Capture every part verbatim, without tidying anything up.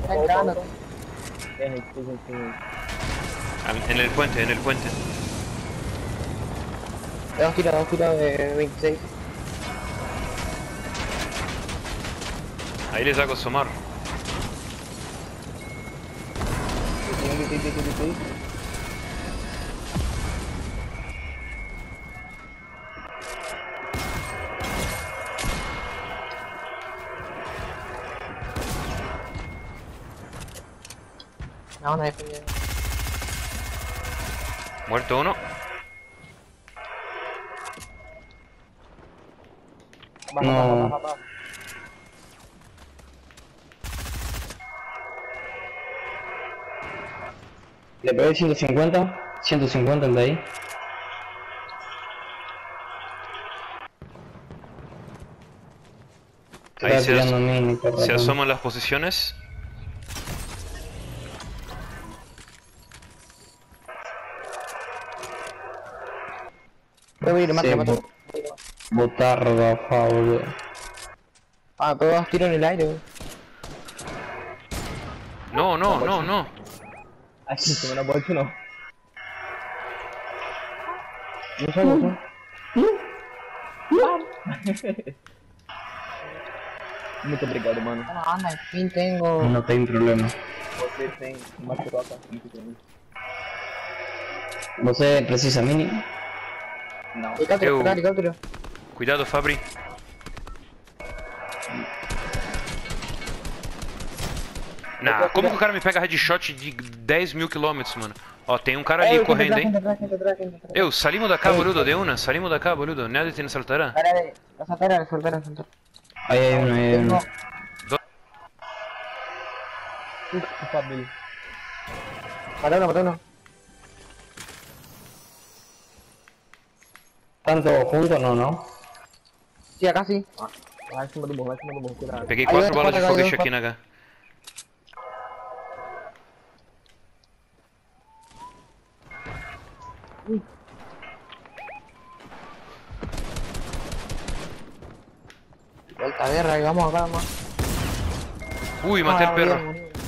Está entrando. En el puente, en el puente. Dos tiros, dos tiros de veintiséis. Ahí les hago asomar. No, no defendiendo. Muerto uno. Baja, No. baja, baja, baja. Le pegué ciento cincuenta. ciento cincuenta el de ahí. Se Ahí está se, tirando as mini, por se ratón. asoman las posiciones. Voy a ir, mate, Sí, mate. bo- botarga, fa, boludo. Ah, pero dos tiros en el aire, güey. No, no, no, no. Ay, sí, se me lo puedo hecho, no. No sé, no sé. Muy complicado, hermano. No, anda, en fin tengo... No tengo problema. Você tem uma troca muito grande. ¿Você precisa mini? Não. Helicóptero, Eu- helicóptero. Cuidado, Fabri. Nah, como que o cara me pega headshot de dez mil quilômetros, mano? Ó, tem um cara ali correndo, hein? Eu, salimos da cá, boludo, de una. Salimos da cá, boludo. Nadie tiene saltará. Dale, la saltera, la saltera, la saltera. Ahí hay uno, ahí hay uno. Uf, qué família. Matalo, matalo. ¿Están todos juntos? No, no. Sí, acá sí. Ah, vai em cima do morro, vai em cima do morro, cuidado. Peguei Aí, quatro outro, balas de quatro, foguete quatro. aqui na H. Vuelta a guerra, y vamos acá, vamos. Ui, matei Ah, o perro. morí, morí.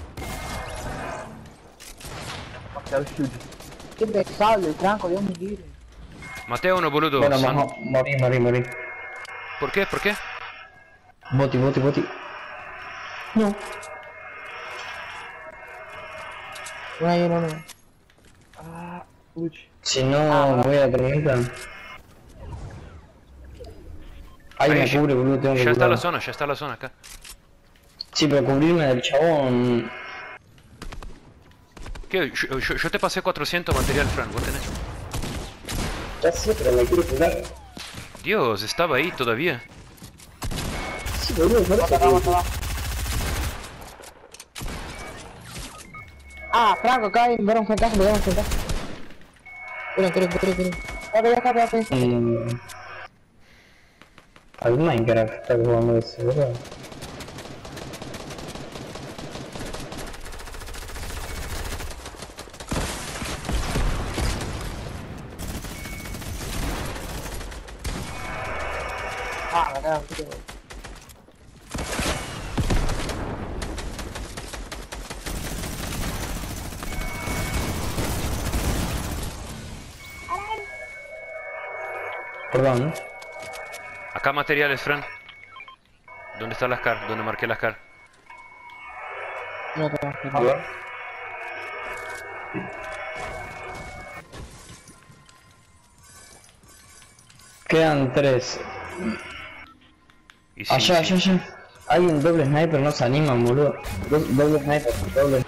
Marcelo shield. Que pesado el tranco, Dios me libre. Matei uno, boludo. Bueno, San- mo- morí, morí, morí. Por quê? Por quê? Boti, boti, boti. No. Uno ahí, uno, uno. Ah, uch. Si no, voy a tormenta. Ahí Ahí, me ya- cubre, boludo, tengo que Já está la curar. zona, já está la zona acá. Sí, pero cubrirme del chabón. ¿Qué? Yo, yo- yo te pasé cuatrocientos material, Fran. ¿Vos tenés? Ya sé, pero me quiero curar. Dios, estaba ahí todavía. Sí, boludo, por Bota eso. acá, bota acá. Ah, Franco, acá hay, ver un fantasma, ver un fantasma. Espera, espera, espera, espera. Acá, acá, acá, acá. Mm. Al Minecraft está jugando eso, boludo. Ah, acá, acá. Perdón, ¿no? Acá materiales, Fran. ¿Dónde están las car? ¿Dónde marqué las car? No, acá, acá. A ver. Quedan tres. Y sí, Allá, sí. allá, allá. Hay un doble sniper, no se animan, boludo. Do- doble sniper, doble.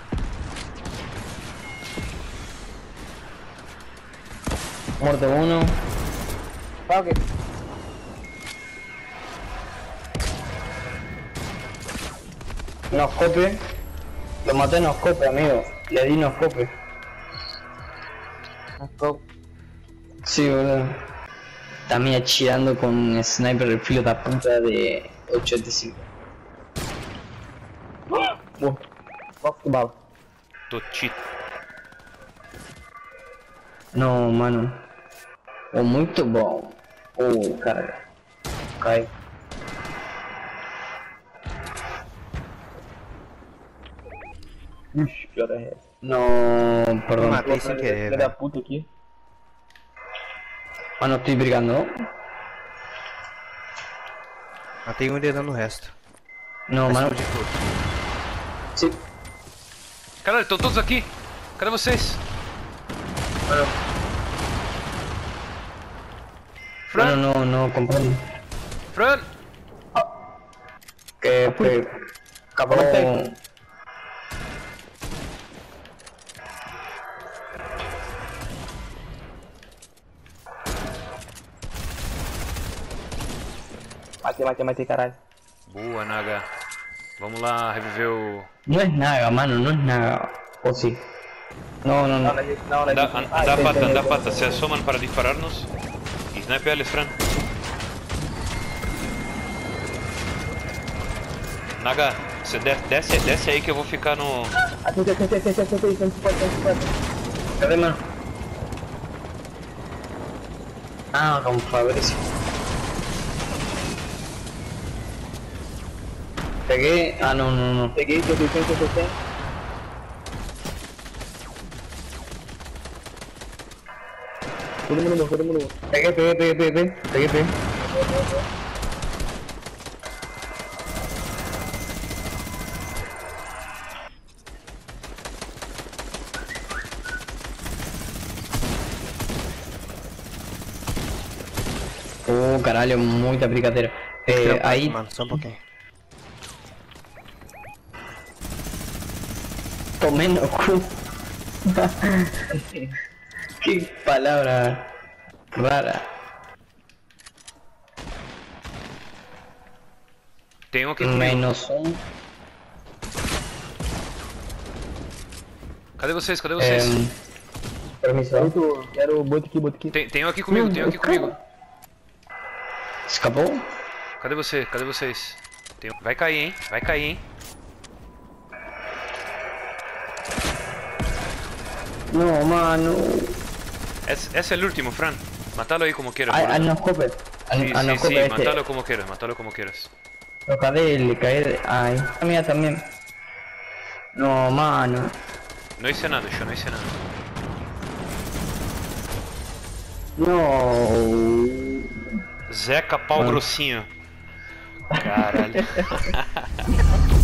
Muerto uno. Franco, que- No scope. Lo maté no scope, amigo. Le di no scope. Franco. Sí, boludo. También chillando con un sniper de filo de punta de ochenta y cinco. Boa. Foco de bala. Tô cheat. No, mano. Oh, muito bom. Oh, carga. Cai. Ixi, pior é essa. No, perdón. Matei sem querer, Filha da velho. puta aqui. Ah, no estoy brigando, ¿no? Matei um e dando o resto. No, mano. De tudo. Sí. Caralho, estão todos aqui. Cadê vocês? Fran, No, no, no, comprendo. Fran. Que, que, cabrón. Matei, matei, matei, caralho. Boa, Naga. Vamos lá reviver o... No es nada, mano, no es nada. O sí. No, no, Não, no. não é isso, não, não é Anda, isso. an- Ah, anda a tem, pata, tem, anda a tem. pata. Se assoman para disparar-nos. E snipe eles, Fran. Naga, você de- desce, desce aí que eu vou ficar no... Aqui, aqui, aqui, aqui, aqui, aqui, aqui, aqui, aqui, aqui. Cadê, mano? Ah, con Fabricio. Pegué. Ah, no, no, no. Peguei, peguei, peguei, peguei, peguei. Todo mundo morreu, todo mundo morreu. Pegué, pegué, pegué, pegué. Pegué, pegué. Oh, caralho, muita brincadeira. Eh, aí, Mano, só um pouquinho. tomé no cu. Qué palabra rara. Tem um aqui comigo. Menos um. Cadê vocês? Cadê vocês? Em, permiso. Muito, quero boto aqui, boto aqui. Tem, tem um aqui comigo, tem um aqui comigo. ¿Escapó? Cadê você? Cadê vocês? Tem um- Vai cair, hein? Vai cair, hein? No, mano. Esse, esse é o último, Fran. Matalo aí como quieras. Al, boludo. al no scope. Al, Sí, al no sí, scope sí, este. matalo como quieras, matalo como quieras. Lo cae, le cae. de- Ay, la mía también. No, mano. Não hice nada, eu não hice nada. No. Zeca pau grossinho. Caralho.